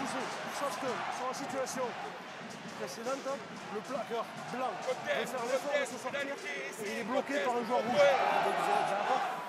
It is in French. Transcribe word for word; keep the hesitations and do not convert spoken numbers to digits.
souci. Sauf que sur la situation précédente, le plaqueur blanc veut faire l'effort de se sortir et il est bloqué par le joueur rouge. Donc, vous avez- vous avez pas